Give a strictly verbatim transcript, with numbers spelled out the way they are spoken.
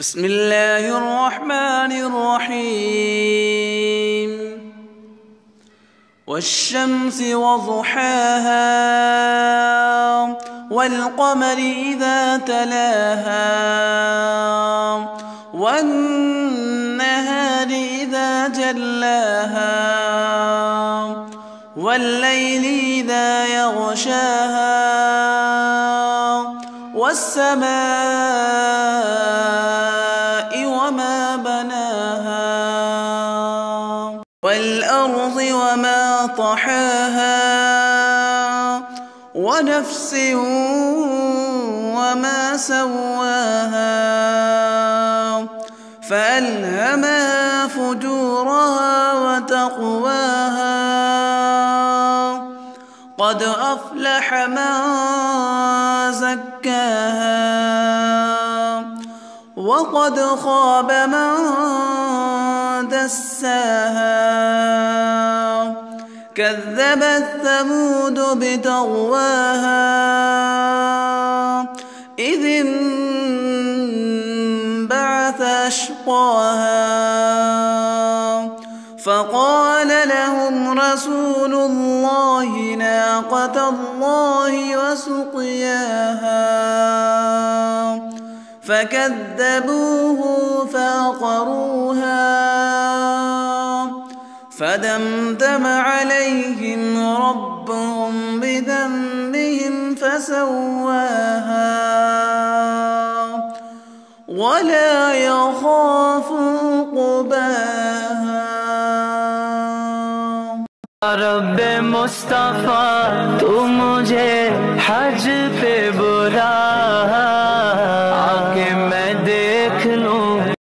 بسم الله الرحمن الرحيم والشمس وضحاها والقمر إذا تلاها والنهار إذا جلاها والليل إذا يغشاها والسماء وما بناها والأرض وما طحاها ونفس وما سواها فألهمها فجورها وتقواها قد أفلح من زكاها وقد خاب من دساها كذبت ثمود بطغواها إذ انبعث أشقاها فقال لهم رسول الله ناقة الله وسقياها فكذبوه فعقروها فدمدم عليهم ربهم بذنبهم فسواها ولا يخاف عقباها रब मुस्तफा तू मुझे हज पे बुला आके मैं देख लूं